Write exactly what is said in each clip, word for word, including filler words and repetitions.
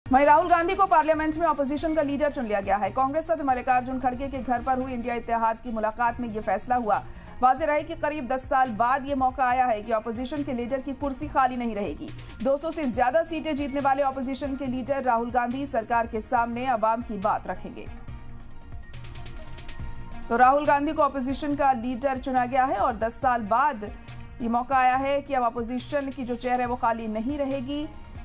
वहीं राहुल गांधी को पार्लियामेंट में अपोजिशन का लीडर चुन लिया गया है। कांग्रेस सदस्य मल्लिकार्जुन खड़गे के घर पर हुई इंडिया इत्तेहाद की मुलाकात में यह फैसला हुआ। वाज़ेह रहे कि करीब दस साल बाद ये मौका आया है कि अपोजिशन के लीडर की कुर्सी खाली नहीं रहेगी। दो सौ से ज्यादा सीटें जीतने वाले अपोजिशन के लीडर राहुल गांधी सरकार के सामने अवाम की बात रखेंगे। तो राहुल गांधी को अपोजिशन का लीडर चुना गया है और दस साल बाद ये मौका आया है कि अब अपोजिशन की जो चेयर है वो खाली नहीं रहेगी।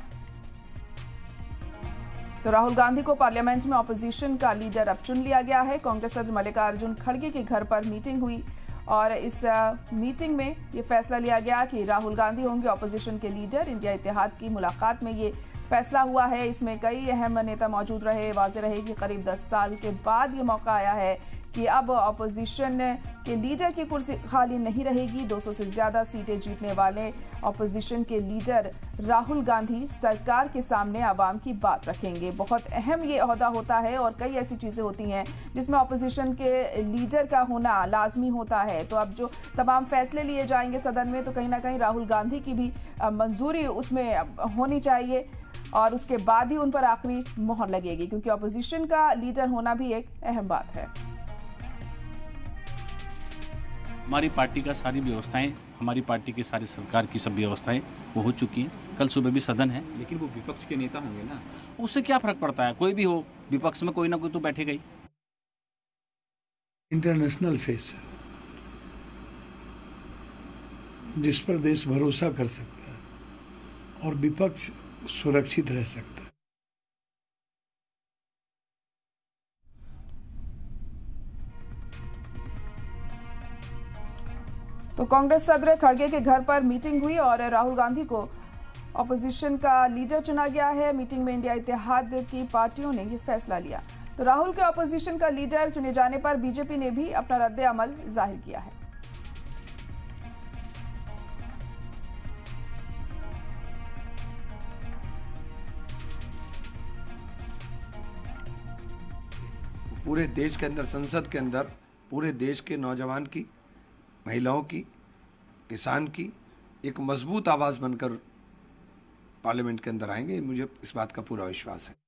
तो राहुल गांधी को पार्लियामेंट में अपोजिशन का लीडर अब चुन लिया गया है। कांग्रेस सदस्य मल्लिकार्जुन खड़गे के घर पर मीटिंग हुई और इस मीटिंग में ये फैसला लिया गया कि राहुल गांधी होंगे अपोजिशन के लीडर। इंडिया इत्तेहाद की मुलाकात में ये फैसला हुआ है। इसमें कई अहम नेता मौजूद रहे। वाज़ेह रहे कि करीब दस साल के बाद ये मौका आया है कि अब अपोजिशन के लीडर की कुर्सी खाली नहीं रहेगी। दो सौ से ज्यादा सीटें जीतने वाले अपोजिशन के लीडर राहुल गांधी सरकार के सामने आवाम की बात रखेंगे। बहुत अहम ये ओहदा होता है और कई ऐसी चीजें होती हैं जिसमें अपोजिशन के लीडर का होना लाजमी होता है। तो अब जो तमाम फैसले लिए जाएंगे सदन में, तो कहीं ना कहीं राहुल गांधी की भी मंजूरी उसमें होनी चाहिए और उसके बाद ही उन पर आखिरी मोहर लगेगी, क्योंकि अपोजिशन का लीडर होना भी एक अहम बात है। हमारी पार्टी का सारी व्यवस्थाएं, हमारी पार्टी की सारी सरकार की सब व्यवस्थाएं वो हो चुकी हैं। कल सुबह भी सदन है। लेकिन वो विपक्ष के नेता होंगे ना, उससे क्या फर्क पड़ता है? कोई भी हो, विपक्ष में कोई ना कोई तो बैठेगा ही। इंटरनेशनल फेस है जिस पर देश भरोसा कर सकता है और विपक्ष सुरक्षित रह सकता है। तो कांग्रेस सदस्य खड़गे के घर पर मीटिंग हुई और राहुल गांधी को अपोजिशन का लीडर चुना गया है। मीटिंग में इंडिया इत्तेहाद की पार्टियों ने यह फैसला लिया। तो राहुल के अपोजिशन का लीडर चुने जाने पर बीजेपी ने भी अपना रद्द अमल जाहिर किया है। पूरे देश के अंदर, संसद के अंदर, पूरे देश के नौजवान की, महिलाओं की, किसान की एक मजबूत आवाज़ बनकर पार्लियामेंट के अंदर आएंगे। मुझे इस बात का पूरा विश्वास है।